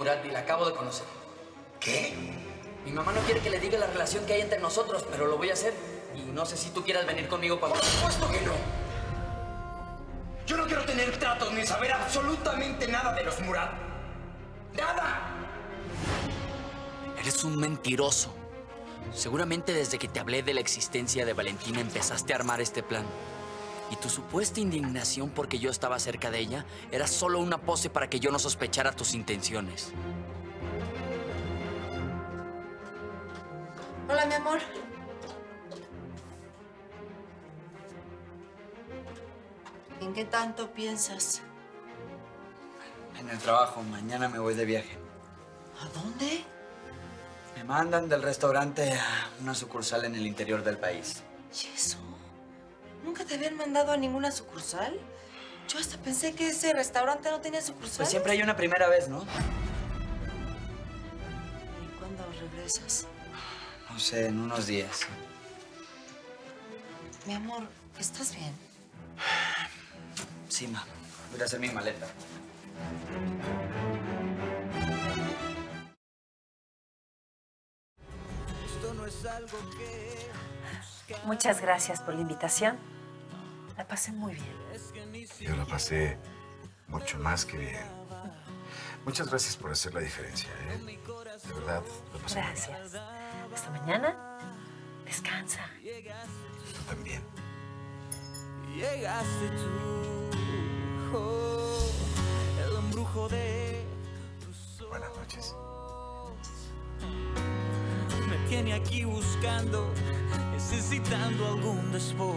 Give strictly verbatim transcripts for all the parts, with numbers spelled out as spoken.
Murat y la acabo de conocer. ¿Qué? Mi mamá no quiere que le diga la relación que hay entre nosotros, pero lo voy a hacer. Y no sé si tú quieras venir conmigo para... Por supuesto que no. Yo no quiero tener tratos ni saber absolutamente nada de los Murat. ¡Nada! Eres un mentiroso. Seguramente desde que te hablé de la existencia de Valentina empezaste a armar este plan. Y tu supuesta indignación porque yo estaba cerca de ella era solo una pose para que yo no sospechara tus intenciones. Hola, mi amor. ¿En qué tanto piensas? En el trabajo. Mañana me voy de viaje. ¿A dónde? Me mandan del restaurante a una sucursal en el interior del país. ¿Y eso? ¿Nunca te habían mandado a ninguna sucursal? Yo hasta pensé que ese restaurante no tenía sucursal. Pues siempre hay una primera vez, ¿no? ¿Y cuándo regresas? No sé, en unos días. Mi amor, ¿estás bien? Sí, ma. Voy a hacer mi maleta. Muchas gracias por la invitación. La pasé muy bien. Yo la pasé mucho más que bien. Muchas gracias por hacer la diferencia, ¿eh? De verdad, la pasé muy bien. Gracias. Hasta mañana. Descansa. Tú también. Llegaste tú, oh, el embrujo de tus ojos. Buenas noches. Me tiene aquí buscando, necesitando algún despojo.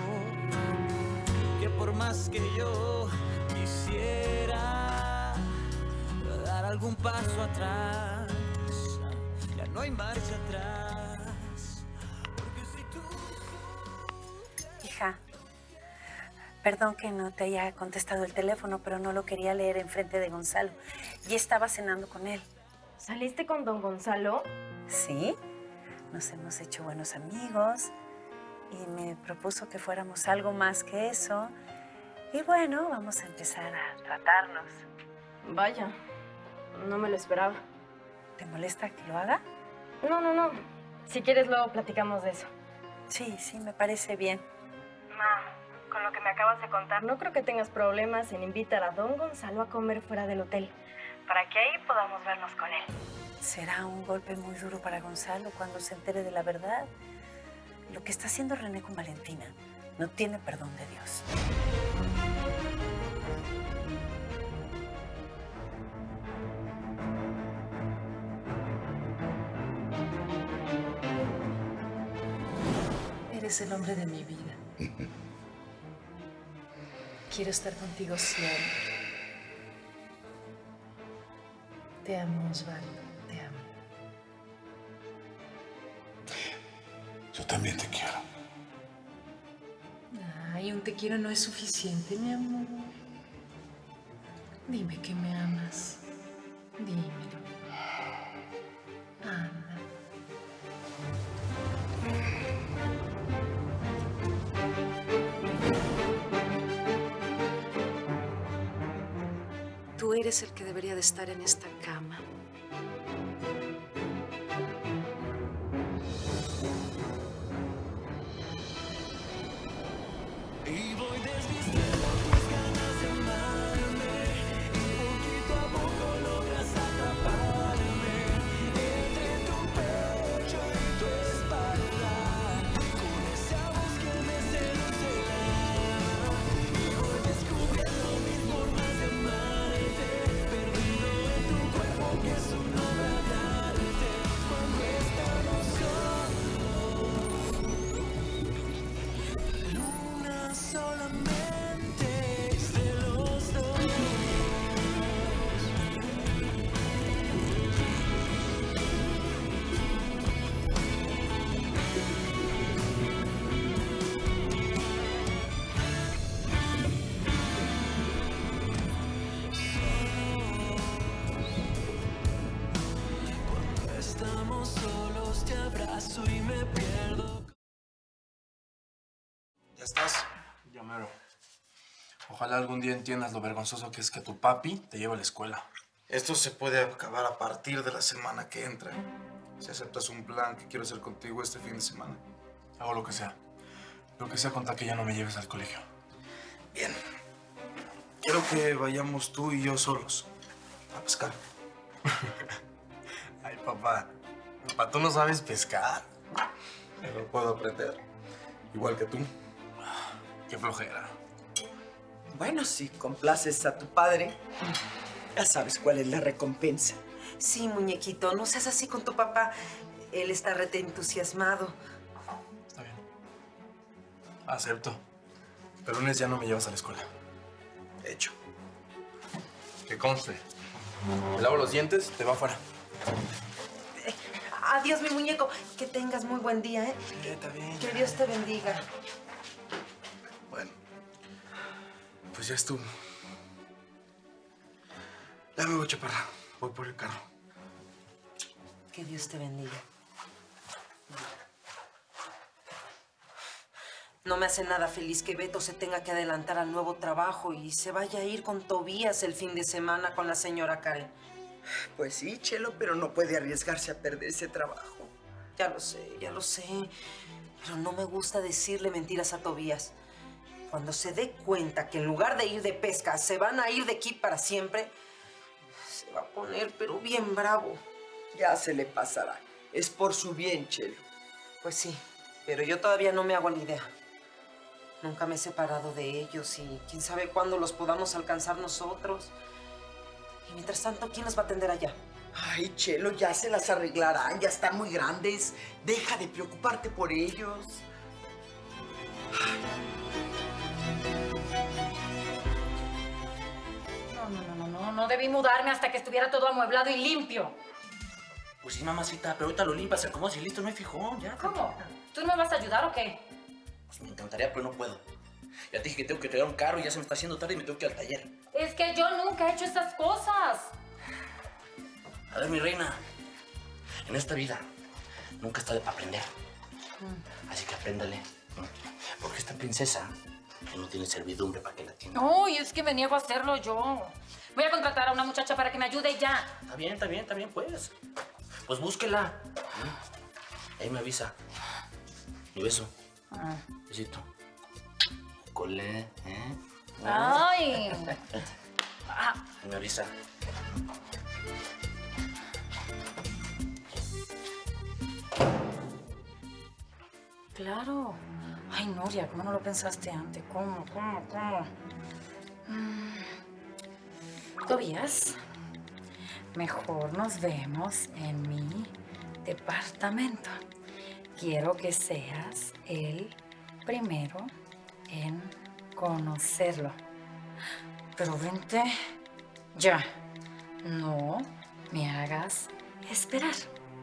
Que por más que yo quisiera dar algún paso atrás, ya no hay marcha atrás. Porque si tú... Hija, perdón que no te haya contestado el teléfono, pero no lo quería leer enfrente de Gonzalo. Y estaba cenando con él. ¿Saliste con don Gonzalo? Sí, nos hemos hecho buenos amigos y me propuso que fuéramos algo más que eso. Y bueno, vamos a empezar a tratarnos. Vaya, no me lo esperaba. ¿Te molesta que lo haga? No, no, no. Si quieres, luego platicamos de eso. Sí, sí, me parece bien. Ma, con lo que me acabas de contar, no creo que tengas problemas en invitar a don Gonzalo a comer fuera del hotel, para que ahí podamos vernos con él. Será un golpe muy duro para Gonzalo cuando se entere de la verdad. Lo que está haciendo René con Valentina no tiene perdón de Dios. Eres el hombre de mi vida. Quiero estar contigo siempre. Te amo, Osvaldo. Te amo. Yo también te quiero. Ay, un te quiero no es suficiente, mi amor. Dime que me amas. Dímelo. Anda. Tú eres el que debería de estar en esta cama. Y voy desvistiendo tus ganas de amarme, y poquito a poco logras atraparme entre tu pecho y tu espalda, con esa voz que me seducirá. Y voy descubriendo mil formas de amarte, perdido en tu cuerpo que es una obra de arte. Cuando estamos solos, luna solamente es de los dos. Cuando estamos solos te abrazo y me pierdo. ¿Ya estás? Ya mero. Ojalá algún día entiendas lo vergonzoso que es que tu papi te lleve a la escuela. Esto se puede acabar a partir de la semana que entra. Si aceptas un plan que quiero hacer contigo este fin de semana. Hago lo que sea. Lo que sea con tal que ya no me lleves al colegio. Bien. Quiero que vayamos tú y yo solos a pescar. Ay, papá. Papá, ¿tú no sabes pescar? Pero puedo aprender. Igual que tú. Qué flojera. Bueno, si complaces a tu padre, ya sabes cuál es la recompensa. Sí, muñequito, no seas así con tu papá. Él está rete entusiasmado. Está bien. Acepto. Pero lunes ya no me llevas a la escuela. Hecho. Que conste. Me lavo los dientes, te va afuera. Eh, adiós, mi muñeco. Que tengas muy buen día, ¿eh? Sí, está bien. Que Dios te bendiga. Bueno. Pues ya estuvo. Ya me voy, chaparra. Voy por el carro. Que Dios te bendiga. No me hace nada feliz que Beto se tenga que adelantar al nuevo trabajo y se vaya a ir con Tobías el fin de semana con la señora Karen. Pues sí, Chelo, pero no puede arriesgarse a perder ese trabajo. Ya lo sé, ya lo sé. Pero no me gusta decirle mentiras a Tobías. Cuando se dé cuenta que en lugar de ir de pesca se van a ir de aquí para siempre, se va a poner pero bien bravo. Ya se le pasará. Es por su bien, Chelo. Pues sí, pero yo todavía no me hago la idea. Nunca me he separado de ellos y quién sabe cuándo los podamos alcanzar nosotros. Y mientras tanto, ¿quién los va a atender allá? Ay, Chelo, ya se las arreglarán. Ya están muy grandes. Deja de preocuparte por ellos. No, no, no, no, no. No debí mudarme hasta que estuviera todo amueblado y limpio. Pues sí, mamacita, pero ahorita lo limpias, se acomodas y listo, no hay fijón, ya. ¿Cómo? ¿Tú no me vas a ayudar o qué? Pues me encantaría, pero no puedo. Ya te dije que tengo que traer un carro y ya se me está haciendo tarde y me tengo que ir al taller. Es que yo nunca he hecho esas cosas. A ver, mi reina, en esta vida nunca está de para aprender. Mm. Así que apréndale. Porque esta princesa que no tiene servidumbre para que la atienda. Uy, es que me niego a hacerlo yo. Voy a contratar a una muchacha para que me ayude ya. Está bien, está bien, está bien, pues. Pues búsquela. Ahí me avisa. Mi beso. Ah. Besito. Colé, ¿eh? Ay. Ah. Me avisa. Claro. Ay, Nuria, ¿cómo no lo pensaste antes? ¿Cómo, cómo, cómo? Mm. Tobías, mejor nos vemos en mi departamento. Quiero que seas el primero en conocerlo. Pero vente ya. No me hagas esperar.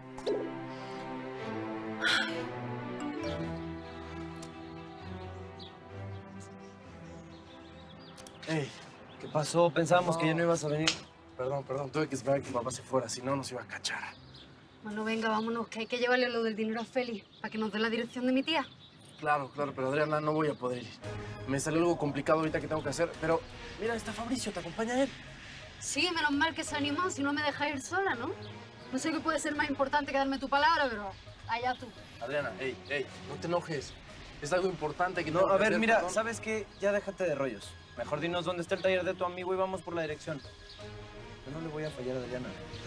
Ey, ¿qué pasó? Pensábamos no. que ya no ibas a venir. Perdón, perdón, tuve que esperar a que papá se fuera, si no nos iba a cachar. Bueno, venga, vámonos, que hay que llevarle lo del dinero a Félix para que nos dé la dirección de mi tía. Claro, claro, pero Adriana, no voy a poder ir. Me salió algo complicado ahorita que tengo que hacer, pero mira, está Fabricio, ¿te acompaña él? Sí, menos mal que se animó, si no me deja ir sola, ¿no? No sé qué puede ser más importante que darme tu palabra, pero allá tú. Adriana, ey, ey, no te enojes. Es algo importante que no, tengo a que ver, hacer, mira, perdón. ¿sabes qué? Ya déjate de rollos. Mejor dinos dónde está el taller de tu amigo y vamos por la dirección. Yo no le voy a fallar a Adriana.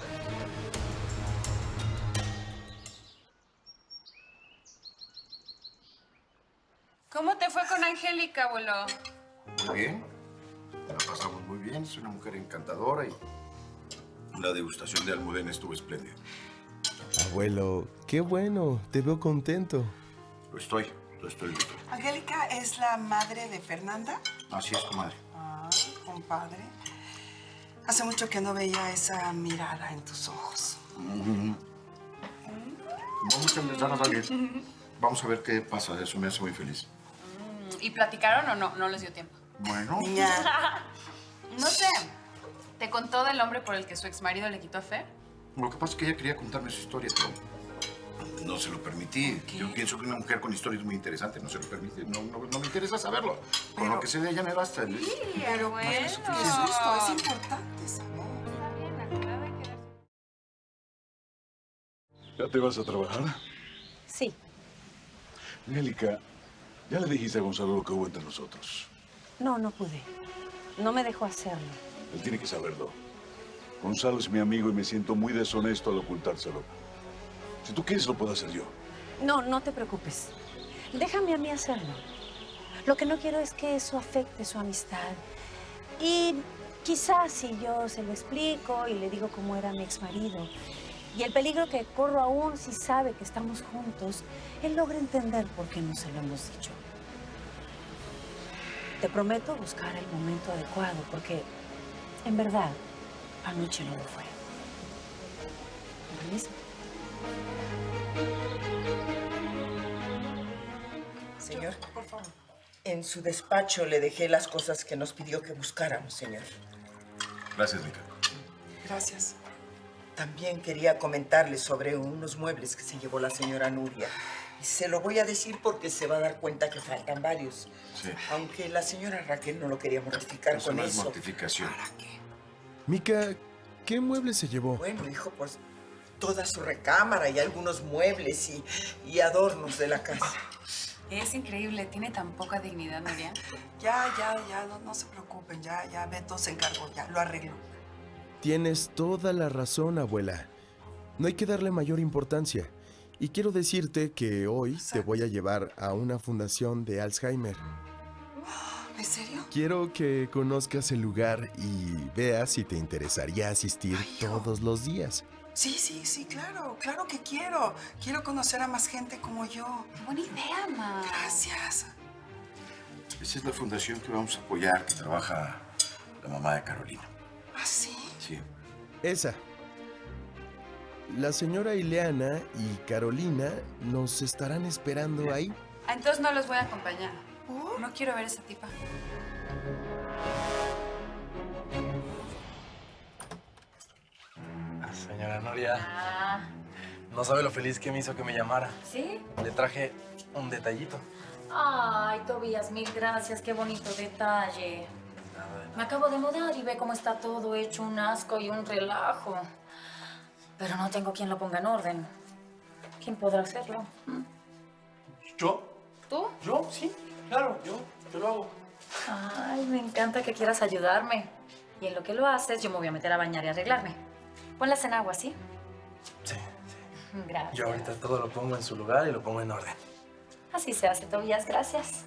¿Cómo te fue con Angélica, abuelo? Muy bien. La pasamos muy bien. Es una mujer encantadora y la degustación de almudena estuvo espléndida. Abuelo, qué bueno. Te veo contento. Lo estoy. Lo estoy viendo. ¿Angélica es la madre de Fernanda? Así es, comadre. Ah, compadre. Hace mucho que no veía esa mirada en tus ojos. Mm-hmm. Vamos a empezar a salir. Vamos a ver qué pasa. Eso me hace muy feliz. ¿Y platicaron o no? No les dio tiempo. Bueno. Niña. No sé. ¿Te contó del hombre por el que su exmarido le quitó a Fer? Lo que pasa es que ella quería contarme su historia, pero no se lo permití. Yo pienso que una mujer con historia es muy interesante. No se lo permite. No, no, no me interesa saberlo. Con lo que sé de ella me basta. Sí, pero bueno. Es justo, es importante saber. ¿Ya te vas a trabajar? Sí. Angélica, ¿ya le dijiste a Gonzalo lo que hubo entre nosotros? No, no pude. No me dejó hacerlo. Él tiene que saberlo. Gonzalo es mi amigo y me siento muy deshonesto al ocultárselo. Si tú quieres, lo puedo hacer yo. No, no te preocupes. Déjame a mí hacerlo. Lo que no quiero es que eso afecte su amistad. Y quizás si yo se lo explico y le digo cómo era mi exmarido y el peligro que corro aún si sabe que estamos juntos, él logra entender por qué no se lo hemos dicho. Te prometo buscar el momento adecuado porque, en verdad, anoche no lo fue. ¿Permiso? Señor, por favor. En su despacho le dejé las cosas que nos pidió que buscáramos, señor. Gracias, Mica. Gracias. También quería comentarle sobre unos muebles que se llevó la señora Nuria. Y se lo voy a decir porque se va a dar cuenta que faltan varios. Sí. Aunque la señora Raquel no lo quería mortificar Eso con no es eso. mortificación. Mica, ¿qué mueble se llevó? Bueno, hijo, pues toda su recámara y algunos muebles y, y adornos de la casa. Es increíble, tiene tan poca dignidad, Nuria. Ya, ya, ya, no, no se preocupen, ya, ya, Beto se encargó, ya, lo arreglo. Tienes toda la razón, abuela. No hay que darle mayor importancia. Y quiero decirte que hoy te voy a llevar a una fundación de Alzheimer. ¿En serio? Quiero que conozcas el lugar y veas si te interesaría asistir todos los días. Sí, sí, sí, claro, claro que quiero. Quiero conocer a más gente como yo. Qué buena idea, ma. Gracias. Esa es la fundación que vamos a apoyar, que trabaja la mamá de Carolina. ¿Ah, sí? Sí. Esa. La señora Ileana y Carolina nos estarán esperando ahí. Ah, entonces no los voy a acompañar. No quiero ver a esa tipa. Señora Nuria, Ah, no sabe lo feliz que me hizo que me llamara. ¿sí? Le traje un detallito. Ay, Tobías, mil gracias. Qué bonito detalle. Me acabo de mudar y ve cómo está todo hecho un asco y un relajo. Pero no tengo quien lo ponga en orden. ¿Quién podrá hacerlo? ¿Mm? ¿Yo? ¿Tú? ¿Yo? Sí, claro, yo, yo lo hago. Ay, me encanta que quieras ayudarme. Y en lo que lo haces, yo me voy a meter a bañar y arreglarme. Ponlas en agua, ¿sí? Sí, sí. Gracias. Yo ahorita todo lo pongo en su lugar y lo pongo en orden. Así se hace, Tobías. Gracias.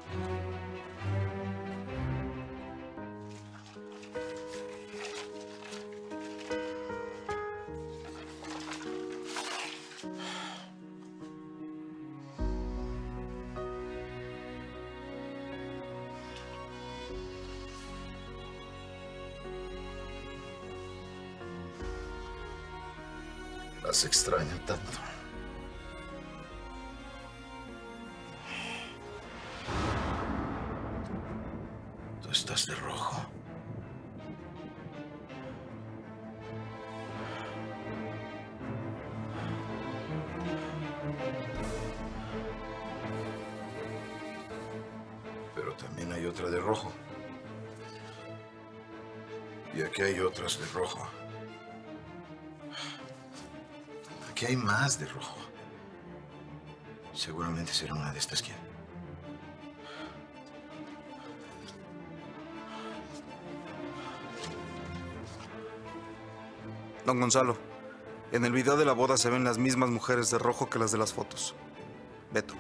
Las extraño tanto. Tú estás de rojo. Pero también hay otra de rojo. Y aquí hay otras de rojo. Aquí hay más de rojo. Seguramente será una de estas quien. Don Gonzalo, en el video de la boda se ven las mismas mujeres de rojo que las de las fotos. Beto.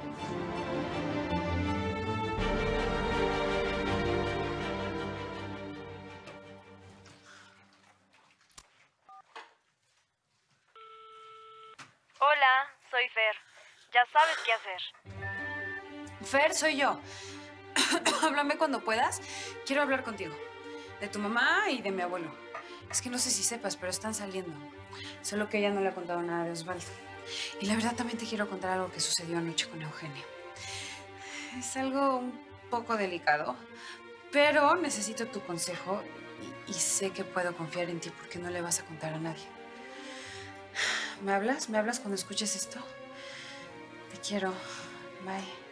Hola, soy Fer. Ya sabes qué hacer. Fer, soy yo. Háblame cuando puedas. Quiero hablar contigo. De tu mamá y de mi abuelo. Es que no sé si sepas, pero están saliendo. Solo que ella no le ha contado nada de Osvaldo. Y la verdad también te quiero contar algo que sucedió anoche con Eugenio. Es algo un poco delicado, pero necesito tu consejo y, y sé que puedo confiar en ti porque no le vas a contar a nadie. ¿Me hablas? ¿Me hablas cuando escuches esto? Te quiero. Bye.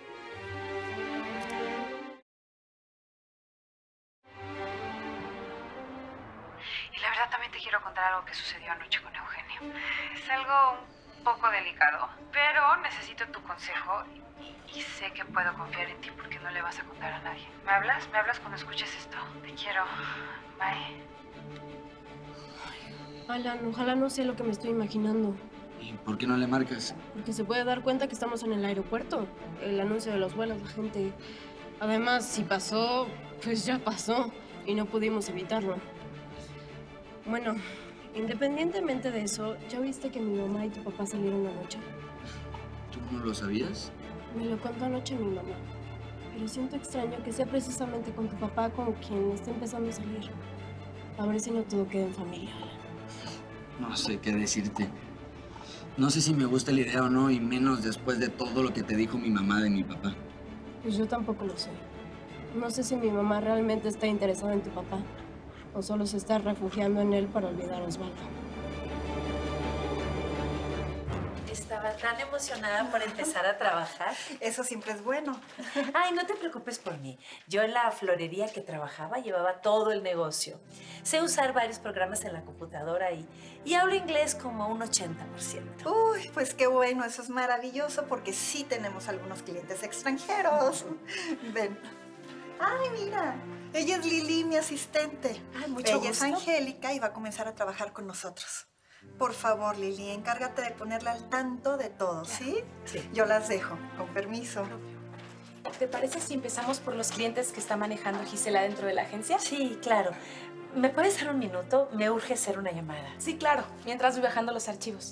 Y la verdad también te quiero contar algo que sucedió anoche con Eugenio. Es algo un un poco delicado, pero necesito tu consejo y, y sé que puedo confiar en ti porque no le vas a contar a nadie. ¿Me hablas? ¿Me hablas cuando escuches esto? Te quiero. Bye. Alan, ojalá no sea lo que me estoy imaginando. ¿Y por qué no le marcas? Porque se puede dar cuenta que estamos en el aeropuerto. El anuncio de los vuelos, la gente... Además, si pasó, pues ya pasó. Y no pudimos evitarlo. Bueno, independientemente de eso, ¿ya viste que mi mamá y tu papá salieron anoche? ¿Tú no lo sabías? Me lo contó anoche mi mamá. Pero siento extraño que sea precisamente con tu papá con quien está empezando a salir. A ver si no todo queda en familia. No sé qué decirte. No sé si me gusta la idea o no, y menos después de todo lo que te dijo mi mamá de mi papá. Pues yo tampoco lo sé. No sé si mi mamá realmente está interesada en tu papá o solo se está refugiando en él para olvidar a Osvaldo. Estaba tan emocionada por empezar a trabajar. Eso siempre es bueno. Ay, no te preocupes por mí. Yo en la florería que trabajaba llevaba todo el negocio. Sé usar varios programas en la computadora y, y hablo inglés como un ochenta por ciento. Uy, pues qué bueno, eso es maravilloso porque sí tenemos algunos clientes extranjeros. Ven. Ay, mira, ella es Lili, mi asistente. Ay, mucho ella es gusto. Angélica y va a comenzar a trabajar con nosotros. Por favor, Lili, encárgate de ponerla al tanto de todo, ¿sí? Sí. Yo las dejo, con permiso. ¿Te parece si empezamos por los clientes que está manejando Gisela dentro de la agencia? Sí, claro. ¿Me puedes dar un minuto? Me urge hacer una llamada. Sí, claro. Mientras voy bajando los archivos.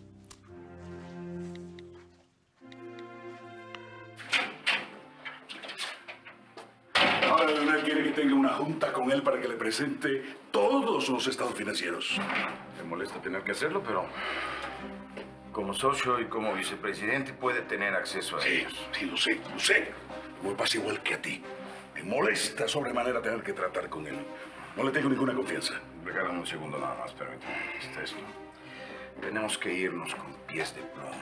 Ahora Leonel quiere que tenga una junta con él para que le presente todos los estados financieros. Me molesta tener que hacerlo, pero como socio y como vicepresidente puede tener acceso a Sí, ellos. sí, lo sé, lo sé. Me pasa igual que a ti. Me molesta sobremanera tener que tratar con él. No le tengo ninguna confianza. Regálame un segundo nada más, permítame. Está esto. Tenemos que irnos con pies de plomo.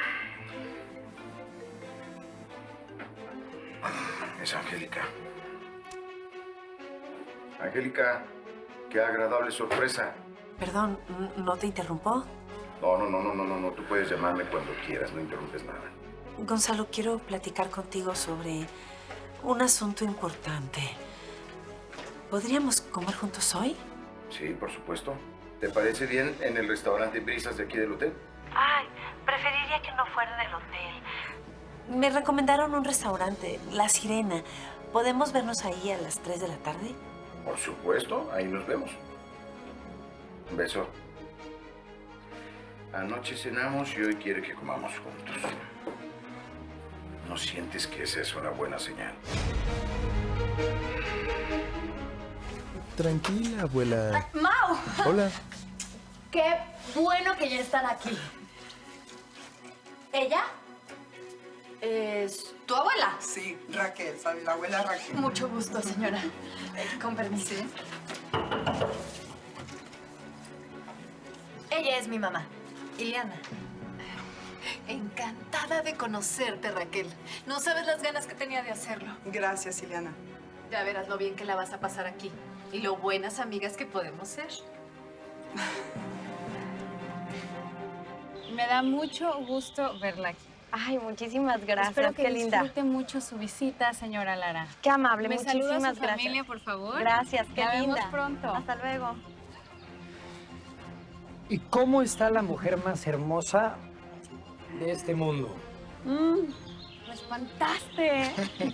Es Angélica. Angélica, qué agradable sorpresa. Perdón, ¿no te interrumpo? No, no, no, no, no, no, no. Tú puedes llamarme cuando quieras, no interrumpes nada. Gonzalo, quiero platicar contigo sobre un asunto importante. ¿Podríamos comer juntos hoy? Sí, por supuesto. ¿Te parece bien en el restaurante Brisas de aquí del hotel? Ay, preferiría que no fuera en el hotel. Me recomendaron un restaurante, La Sirena. ¿Podemos vernos ahí a las tres de la tarde? Por supuesto, ahí nos vemos. Un beso. Anoche cenamos y hoy quiere que comamos juntos. ¿No sientes que esa es una buena señal? Tranquila, abuela. ¡Mau! Hola. ¡Qué bueno que ya están aquí! ¿Ella? ¿Es tu abuela? Sí, Raquel, ¿sabes? La abuela Raquel. Mucho gusto, señora. Eh, con permiso. Ella es mi mamá, Ileana. Encantada de conocerte, Raquel. No sabes las ganas que tenía de hacerlo. Gracias, Ileana. Ya verás lo bien que la vas a pasar aquí y lo buenas amigas que podemos ser. Me da mucho gusto verla aquí. Ay, muchísimas gracias. Espero que Qué linda. disfrute mucho su visita, señora Lara. Qué amable, Me saluda a muchísimas su gracias. familia, por favor. Gracias, qué Ya linda. vemos pronto. Hasta luego. ¿Y cómo está la mujer más hermosa de este mundo? Mm, me espantaste.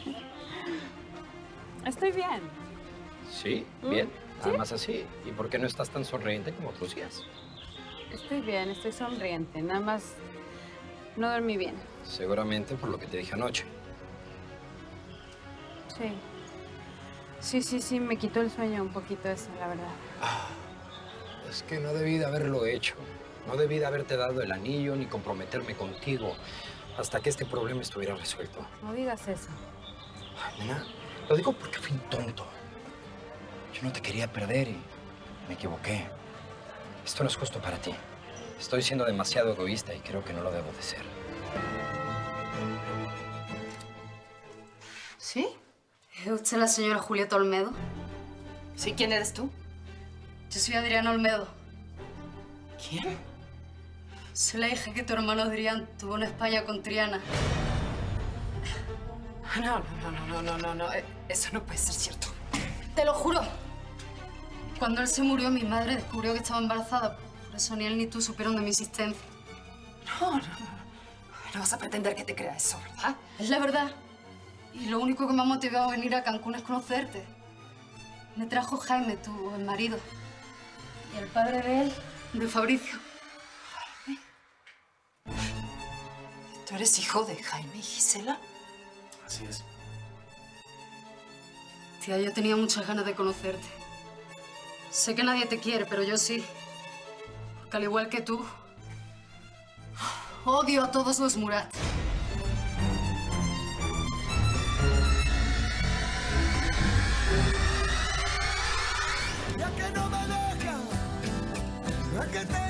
Estoy bien. Sí, bien. Nada más así. ¿Y por qué no estás tan sonriente como otros días? Estoy bien, estoy sonriente. Nada más no dormí bien. Seguramente por lo que te dije anoche. Sí. Sí, sí, sí, me quitó el sueño un poquito eso, la verdad. Es que no debí de haberlo hecho. No debí de haberte dado el anillo ni comprometerme contigo hasta que este problema estuviera resuelto. No digas eso. Ay, nena, lo digo porque fui un tonto. Yo no te quería perder y me equivoqué. Esto no es justo para ti. Estoy siendo demasiado egoísta y creo que no lo debo de ser. ¿Sí? ¿Usted es la señora Julieta Olmedo? Sí, ¿quién eres tú? Yo soy Adriana Olmedo. ¿Quién? Soy la hija que tu hermano Adrián tuvo en España con Triana. No, no, no, no, no, no, no. Eso no puede ser cierto. Te lo juro. Cuando él se murió, mi madre descubrió que estaba embarazada. Por eso ni él ni tú supieron de mi existencia. No, no, no. No vas a pretender que te crea eso, ¿verdad? Es la verdad. Y lo único que me ha motivado a venir a Cancún es conocerte. Me trajo Jaime, tu el marido. Y el padre de él, de Fabricio. ¿Tú eres hijo de Jaime y Gisela? Así es. Tía, yo tenía muchas ganas de conocerte. Sé que nadie te quiere, pero yo sí. Porque al igual que tú, odio a todos los Murat. Ya que no me deja, no es que te